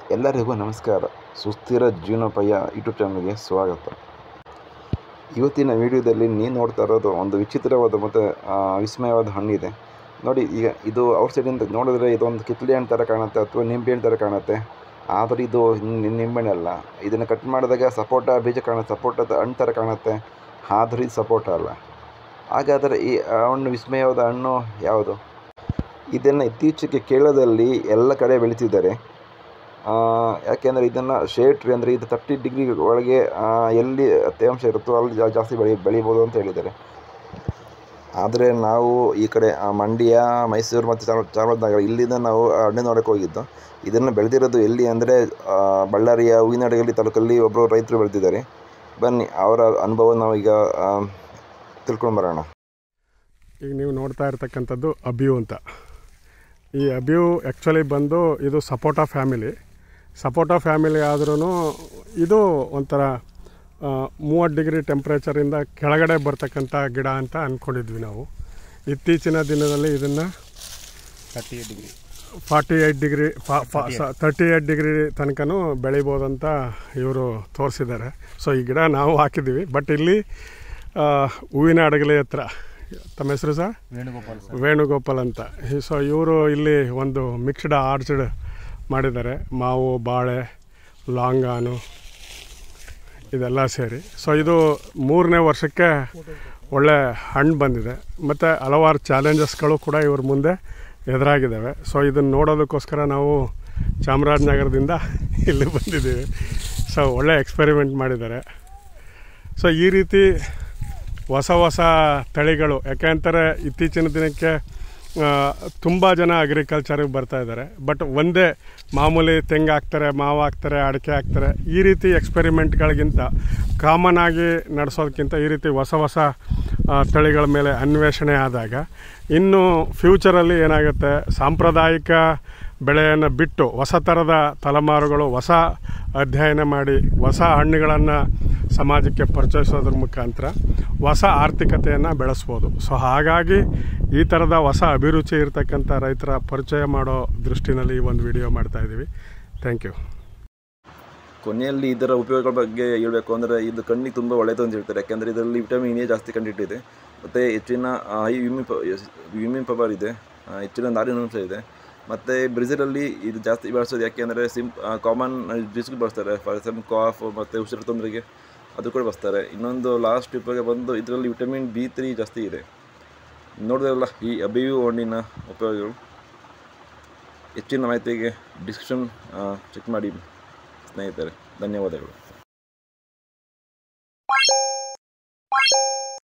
ಎಲ್ಲರಿಗೂ ನಮಸ್ಕಾರ. ಸುಸ್ಥಿರ ಜೀವನೋಪಾಯ ಯೂಟ್ಯೂಬ್ ಚಾನಲ್ಗೆ ಸ್ವಾಗತ. ಇವತ್ತಿನ ವಿಡಿಯೋದಲ್ಲಿ ನೀವು ನೋಡ್ತಾ ಇರೋದು ಒಂದು ವಿಚಿತ್ರವಾದ ಮತ್ತು ವಿಸ್ಮಯವಾದ ಹಣ್ಣಿದೆ ನೋಡಿ. ಈಗ ಇದು ಔಟ್ಸೈಡಿಂದ ನೋಡಿದ್ರೆ ಇದೊಂದು ಕಿತ್ತಳೆ ಹಣ್ಣು ಥರ ಕಾಣುತ್ತೆ ಅಥವಾ ನಿಂಬೆ ಹಣ್ಣು ಥರ ಕಾಣುತ್ತೆ. ಆದರೆ ಇದು ನಿಂಬೆಹಣ್ಣು ಅಲ್ಲ. ಇದನ್ನು ಕಟ್ ಮಾಡಿದಾಗ ಸಪೋಟ ಬೀಜ ಕಾಣುತ್ತೆ, ಸಪೋಟದ ಹಣ್ಣು ಥರ ಕಾಣುತ್ತೆ. ಆದರೆ ಇದು ಸಪೋಟ ಅಲ್ಲ. ಹಾಗಾದರೆ ಈ ಹಣ್ಣು ವಿಸ್ಮಯವಾದ ಹಣ್ಣು ಯಾವುದು? ಇದನ್ನು ಇತ್ತೀಚೆಗೆ ಕೇರಳದಲ್ಲಿ ಎಲ್ಲ ಕಡೆ ಬೆಳೀತಿದ್ದಾರೆ. ಯಾಕೆಂದರೆ ಇದನ್ನು ಶೇಡ್ ಟ್ರೀ ಅಂದರೆ ಇದು 30 ಡಿಗ್ರಿ ಒಳಗೆ ಎಲ್ಲಿ ತೇವಾಂಶ ಇರುತ್ತೋ ಅಲ್ಲಿ ಜಾಸ್ತಿ ಬೆಳಿಬೋದು ಅಂತ ಹೇಳಿದ್ದಾರೆ. ಆದರೆ ನಾವು ಈ ಕಡೆ ಮಂಡ್ಯ, ಮೈಸೂರು ಮತ್ತು ಚಾಮರಾಜನಗರ ಇಲ್ಲಿಂದ ನಾವು ಹಣ್ಣು ನೋಡೋಕ್ಕೆ ಹೋಗಿದ್ದು. ಇದನ್ನು ಬೆಳೆದಿರೋದು ಎಲ್ಲಿ ಅಂದರೆ ಬಳ್ಳಾರಿಯ ಹೂವಿನಡಗಲಿ ತಾಲೂಕಲ್ಲಿ ಒಬ್ಬರು ರೈತರು ಬೆಳೆದಿದ್ದಾರೆ. ಬನ್ನಿ ಅವರ ಅನುಭವ ನಾವು ಈಗ ತಿಳ್ಕೊಂಡು ಬರೋಣ. ಈಗ ನೀವು ನೋಡ್ತಾ ಇರ್ತಕ್ಕಂಥದ್ದು ಅಬ್ಯೂ ಅಂತ. ಈ ಅಬ್ಯೂ ಆ್ಯಕ್ಚುಲಿ ಬಂದು ಇದು ಸಪೋಟ ಫ್ಯಾಮಿಲಿ ಆದ್ರೂ ಇದು ಒಂಥರ 30 ಡಿಗ್ರಿ ಟೆಂಪ್ರೇಚರಿಂದ ಕೆಳಗಡೆ ಬರ್ತಕ್ಕಂಥ ಗಿಡ ಅಂತ ಅಂದ್ಕೊಂಡಿದ್ವಿ ನಾವು. ಇತ್ತೀಚಿನ ದಿನದಲ್ಲಿ ಇದನ್ನು 38 ಡಿಗ್ರಿ ತನಕನೂ ಬೆಳಿಬೋದಂತ ಇವರು ತೋರಿಸಿದ್ದಾರೆ. ಸೊ ಈ ಗಿಡ ನಾವು ಹಾಕಿದ್ದೀವಿ. ಬಟ್ ಇಲ್ಲಿ ಹೂವಿನ ಅಡಗಲಿ ಹತ್ರ, ತಮ್ಮ ಹೆಸರು ಸರ್? ವೇಣುಗೋಪಾಲ್ ಅಂತ. ಸೊ ಇವರು ಇಲ್ಲಿ ಒಂದು ಮಿಕ್ಸ್ಡ್ ಆರ್ಚರ್ಡ್ ಮಾಡಿದ್ದಾರೆ. ಮಾವು, ಬಾಳೆ, ಲಾಂಗಾನು ಇದೆಲ್ಲ ಸೇರಿ. ಸೊ ಇದು 3ನೇ ವರ್ಷಕ್ಕೆ ಒಳ್ಳೆ ಹಣ್ಣು ಬಂದಿದೆ. ಮತ್ತು ಹಲವಾರು ಚಾಲೆಂಜಸ್ಗಳು ಕೂಡ ಇವ್ರ ಮುಂದೆ ಎದುರಾಗಿದ್ದಾವೆ. ಸೊ ಇದನ್ನು ನೋಡೋದಕ್ಕೋಸ್ಕರ ನಾವು ಚಾಮರಾಜನಗರದಿಂದ ಇಲ್ಲಿ ಬಂದಿದ್ದೀವಿ. ಸೊ ಒಳ್ಳೆ ಎಕ್ಸ್ಪೆರಿಮೆಂಟ್ ಮಾಡಿದ್ದಾರೆ. ಸೊ ಈ ರೀತಿ ಹೊಸ ತಳಿಗಳು, ಯಾಕೆಂತಾರೆ ಇತ್ತೀಚಿನ ದಿನಕ್ಕೆ ತುಂಬ ಜನ ಅಗ್ರಿಕಲ್ಚರಿಗೆ ಬರ್ತಾ ಇದ್ದಾರೆ. ಬಟ್ ಒಂದೇ ಮಾಮೂಲಿ ತೆಂಗು ಹಾಕ್ತಾರೆ, ಮಾವು ಹಾಕ್ತಾರೆ, ಅಡಿಕೆ ಹಾಕ್ತಾರೆ. ಈ ರೀತಿ ಎಕ್ಸ್ಪೆರಿಮೆಂಟ್ಗಳಿಗಿಂತ, ಕಾಮನ್ ಆಗಿ ನಡೆಸೋದಕ್ಕಿಂತ ಈ ರೀತಿ ಹೊಸ ತಳಿಗಳ ಮೇಲೆ ಅನ್ವೇಷಣೆ ಆದಾಗ ಇನ್ನು ಫ್ಯೂಚರಲ್ಲಿ ಏನಾಗುತ್ತೆ, ಸಾಂಪ್ರದಾಯಿಕ ಬೆಳೆಯನ್ನು ಬಿಟ್ಟು ಹೊಸ ಥರದ ತಲೆಮಾರುಗಳು ಹೊಸ ಅಧ್ಯಯನ ಮಾಡಿ ಹೊಸ ಹಣ್ಣುಗಳನ್ನು ಸಮಾಜಕ್ಕೆ ಪರಿಚಯಿಸೋದ್ರ ಮುಖಾಂತರ ಹೊಸ ಆರ್ಥಿಕತೆಯನ್ನು ಬೆಳೆಸ್ಬೋದು. ಸೊ ಹಾಗಾಗಿ ಈ ಥರದ ಹೊಸ ಅಭಿರುಚಿ ಇರತಕ್ಕಂಥ ರೈತರ ಪರಿಚಯ ಮಾಡೋ ದೃಷ್ಟಿನಲ್ಲಿ ಈ ಒಂದು ವಿಡಿಯೋ ಮಾಡ್ತಾಯಿದ್ದೀವಿ. Thank you. ಕೊನೆಯಲ್ಲಿ ಇದರ ಉಪಯೋಗಗಳ ಬಗ್ಗೆ ಹೇಳಬೇಕು ಅಂದರೆ ಇದು ಕಣ್ಣಿಗೆ ತುಂಬ ಒಳ್ಳೆಯದು ಅಂತ ಹೇಳ್ತಾರೆ. ಯಾಕೆಂದರೆ ಇದರಲ್ಲಿ ವಿಟಮಿನ್ ಎ ಜಾಸ್ತಿ ಕಂಡಿಟ್ಟಿದೆ ಮತ್ತು ಹೆಚ್ಚಿನ ಇಮ್ಯೂನ್ ಪವರ್ ಇದೆ, ಹೆಚ್ಚಿನ ನಾರಿನಾಂಶ ಇದೆ. ಮತ್ತು ಬ್ರೆಜಿಲಲ್ಲಿ ಇದು ಜಾಸ್ತಿ ಬಳಸೋದು ಯಾಕೆಂದರೆ ಕಾಮನ್ ಡಿಸ್ಗೆ ಬಳಸ್ತಾರೆ. ಫಾರ್ ಎಕ್ಸಾಂಪಲ್ ಕಾಫ್ ಮತ್ತು ಉಸಿರು ತೊಂದರೆಗೆ ಅದು ಕೂಡ ಬಳಸ್ತಾರೆ. ಇನ್ನೊಂದು ಲಾಸ್ಟ್ ಉಪಯೋಗ ಬಂದು ಇದರಲ್ಲಿ ವಿಟಮಿನ್ B3 ಜಾಸ್ತಿ ಇದೆ. ನೋಡಿದ್ರಲ್ಲ ಈ ಅಬಿಯು ಹಣ್ಣಿನ ಉಪಯೋಗಗಳು. ಹೆಚ್ಚಿನ ಮಾಹಿತಿಗೆ ಡಿಸ್ಕ್ರಿಪ್ಷನ್ ಚೆಕ್ ಮಾಡಿ ಸ್ನೇಹಿತರೆ. ಧನ್ಯವಾದಗಳು.